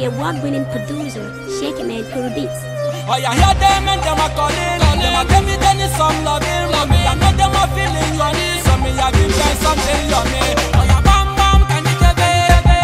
award-winning producer ShakerMan beats. Oh, you hear them and them a calling. Them a tell me they need some loving. I know them a feeling yummy. So me a give them something yummy. Oh, yeah, bam bam, can you get baby?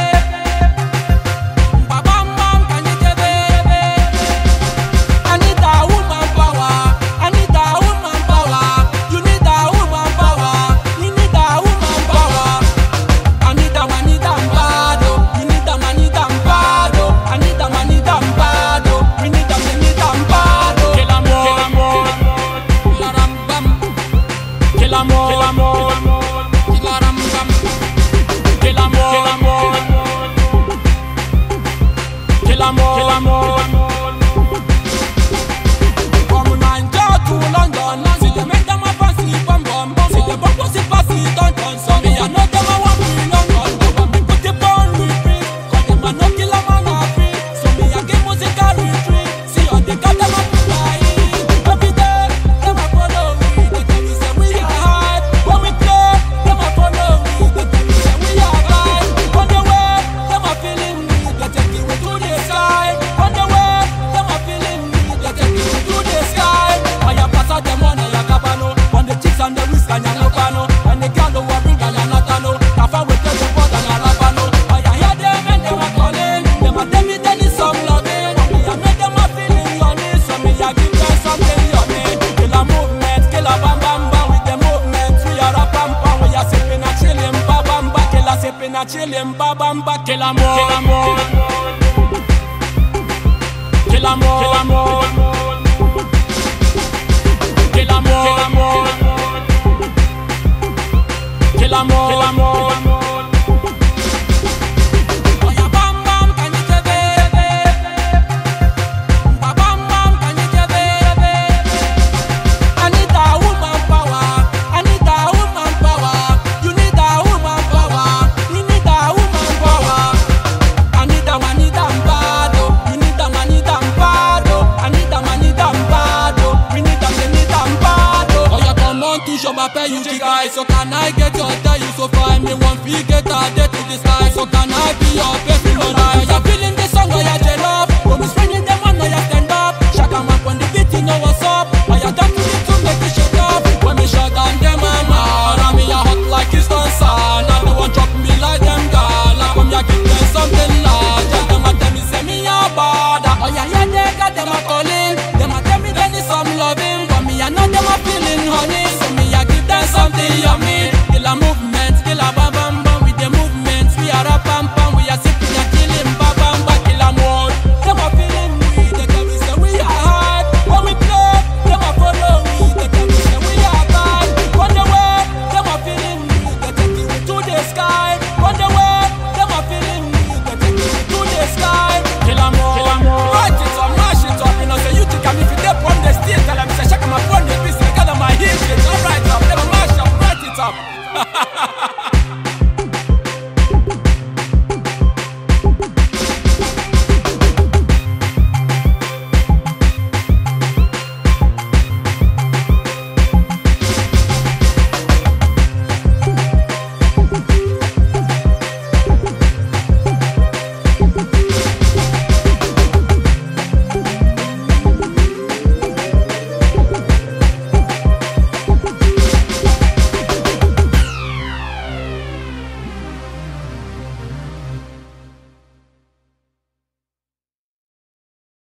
Ba bam bam, can you get baby? I need a woman power. I need a woman power. You need a woman power. You need a woman power. I need a man, need a bad. You need a man, need a bad. I need a man, need a bad. We need a man, need a bad. Kill 'em all, kill 'em bam. Kill 'em all, kill 'em all, kill 'em bam. Kill 'em all, kill 'em all, kill 'em all, kill 'em all. From Nigeria to London, see them make them a fancy bum bum. See them bum pussy fancy dun dun. So me I know them a want me London. They want me put it on repeat. 'Cause them a no kill a man a free. So me I give music a retreat. See how they got them a flying. Every day them a follow me. They tell me say we are hard. When we play, them a follow me. They tell me say we are bad. On the way, them a feeling me. They take it to the sky. On the way, them a feeling me. They take it to the sky. I a pass out them on a cabano. On the chicks and the wrist and ya no pano. And the girl who a bring and ya not know. Kafa we tell the pot and a rapano. I a hear them and them a calling. Them a tell me they need some loving. Me a make them a feeling yummy. So me a give them something yummy. Kill a movement, kill a bam bam bam with the movement. We are a pam pam. We a sipping a chillin' ba bam ba. Kill a sipping a chillin' ba bam ba. Kill 'em all, kill 'em all, kill 'em all, kill 'em all, kill 'em all, kill 'em all, kill 'em all, kill 'em all.